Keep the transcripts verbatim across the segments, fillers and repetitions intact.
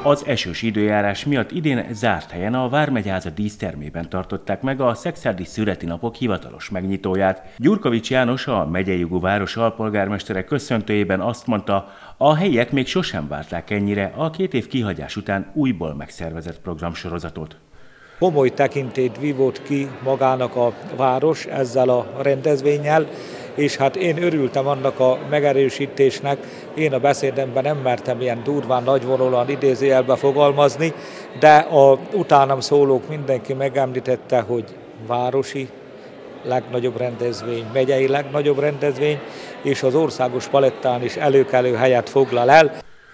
Az esős időjárás miatt idén zárt helyen a Vármegyháza dísztermében tartották meg a szekszárdi születinapok hivatalos megnyitóját. Gyurkovics János, a megyei jogú város alpolgármestere köszöntőjében azt mondta, a helyiek még sosem várták ennyire a két év kihagyás után újból megszervezett programsorozatot. Komoly tekintélyt vívott ki magának a város ezzel a rendezvénnyel, és hát én örültem annak a megerősítésnek, én a beszédemben nem mertem ilyen durván, nagyvonulóan idézőjelbe fogalmazni, de a utánam szólók mindenki megemlítette, hogy városi legnagyobb rendezvény, megyei legnagyobb rendezvény, és az országos palettán is előkelő helyet foglal el.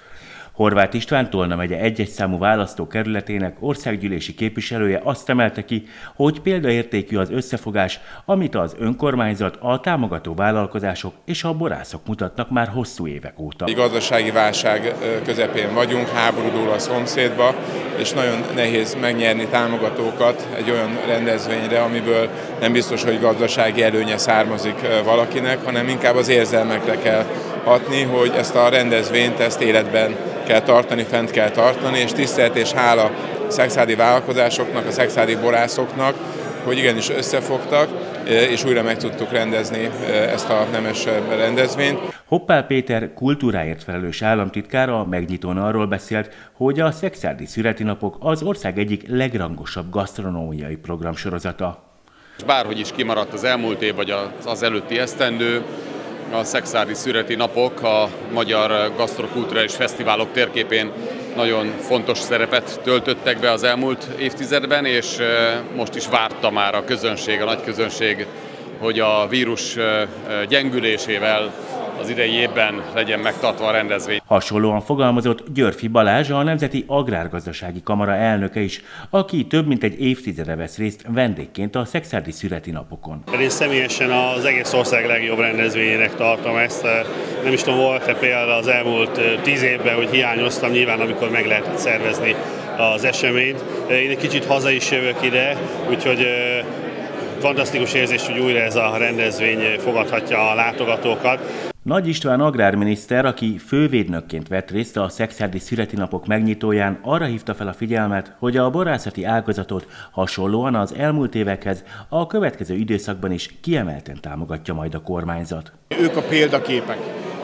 Horváth István, Tolna megye egy-egy számú választókerületének országgyűlési képviselője azt emelte ki, hogy példaértékű az összefogás, amit az önkormányzat, a támogató vállalkozások és a borászok mutatnak már hosszú évek óta. Egy gazdasági válság közepén vagyunk, háború dúl a szomszédba, és nagyon nehéz megnyerni támogatókat egy olyan rendezvényre, amiből nem biztos, hogy gazdasági előnye származik valakinek, hanem inkább az érzelmekre kell hatni, hogy ezt a rendezvényt, ezt életben kell tartani, fent kell tartani, és tisztelet és hála a szekszárdi vállalkozásoknak, a szekszárdi borászoknak, hogy igenis összefogtak, és újra meg tudtuk rendezni ezt a nemes rendezvényt. Hoppál Péter kultúráért felelős államtitkár a megnyitón arról beszélt, hogy a szekszárdi születinapok az ország egyik legrangosabb gasztronómiai programsorozata. Bárhogy is kimaradt az elmúlt év, vagy az előtti esztendő, a szekszárdi születinapok a magyar gasztrokulturális fesztiválok térképén nagyon fontos szerepet töltöttek be az elmúlt évtizedben, és most is várta már a közönség, a nagy közönség, hogy a vírus gyengülésével az idei évben legyen megtartva a rendezvény. Hasonlóan fogalmazott Györfi Balázs, a Nemzeti Agrárgazdasági Kamara elnöke is, aki több mint egy évtizede vesz részt vendégként a szekszárdi születinapokon. Én személyesen az egész ország legjobb rendezvényének tartom ezt. Nem is tudom, volt-e például az elmúlt tíz évben, hogy hiányoztam, nyilván amikor meg lehetett szervezni az eseményt. Én egy kicsit haza is jövök ide, úgyhogy fantasztikus érzés, hogy újra ez a rendezvény fogadhatja a látogatókat. Nagy István agrárminiszter, aki fővédnökként vett részt a szekszárdi születinapok megnyitóján, arra hívta fel a figyelmet, hogy a borászati ágazatot hasonlóan az elmúlt évekhez a következő időszakban is kiemelten támogatja majd a kormányzat. Ők a példaképek.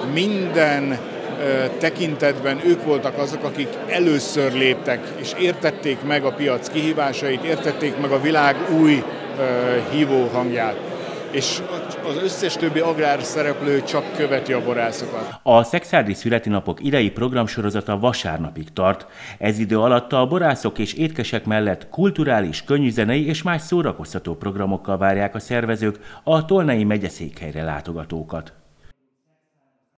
Minden tekintetben ők voltak azok, akik először léptek, és értették meg a piac kihívásait, értették meg a világ új hívó hangját. És az összes többi agrárszereplő csak követi a borászokat. A szekszárdi születinapok idei programsorozata vasárnapig tart. Ez idő alatt a borászok és étkesek mellett kulturális, könnyűzenei és más szórakoztató programokkal várják a szervezők a Tolnai megyeszékhelyre látogatókat.